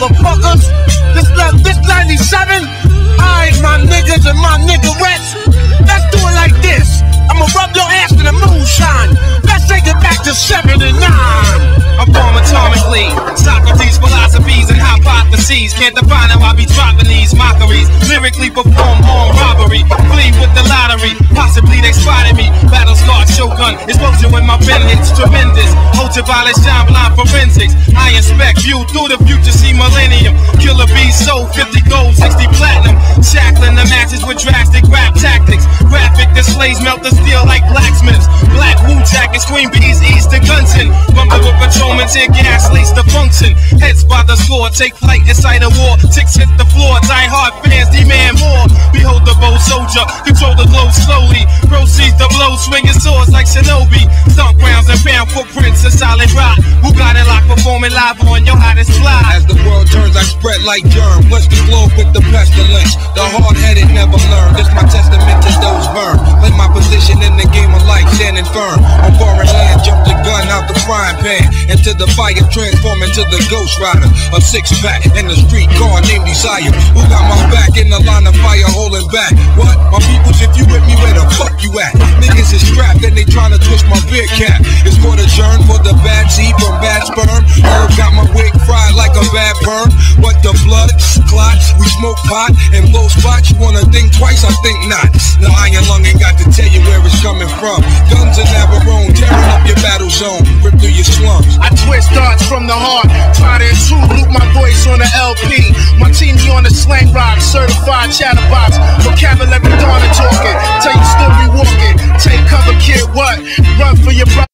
motherfuckers. This 97, alright, my niggas and my niggerettes. Let's do it like this. I'ma rub your ass in the moonshine. Let's take it back to 79. I form atomically Socrates' philosophies and hypotheses. Can't define how I be dropping these mockeries. Lyrically perform armed robbery. Flee with the lottery. Possibly they spotted me. Battle scarred shogun. Explosion when my pen hits tremendous. Ultraviolet shine blind forensics. I inspect view through the future. See millennium. Killer bees sold 50 gold, 60 platinum. Shackling the matches with drastic rap tactics. Graphic displays melt the steel like blacksmiths. Black Wu jackets, Queen Bees, East to Gunson. Rumble with patrolmen, tear gas leads the function. Heads by the score, take flight inside a war. Ticks hit the floor, die hard fans demand more. Behold the bold soldier, control the globe slowly. Proceeds the blow, swinging swords like Shinobi. Stomp grounds and pound footprints of solid rock. Who got it locked, performing live on your hottest fly. As the world turns, I spread like germ. Bless the globe with the pestilence. The hard-headed never learn. This my testament to those burned. Play my position in the game of life, standing firm. On foreign land, jump the gun out the frying pan. Into the fire, transform into the Ghost Rider. A six-pack in the street car named Desire. Who got my back in the line of fire, holding back? What? My peoples, if you with me, where the fuck you at? Niggas is strapped and they tryna twist my beer cap. It's for the germ, for the bad seed from bad sperm. Herb got my wig fried like a bad perm. But the blood clots, we smoke pot and blow spots. You wanna think twice? I think not. The iron lung ain't got to tell you where it's coming from. Guns in Navarone, tearing up your battle zone, rip through your slums. I twist darts from the heart, try to intrude, loop my voice on the LP. Martini on the slang rock, certified chatterbox. Vocabulary dawn and talking, tell you story walking. Take cover, kid, what? Run for your brother.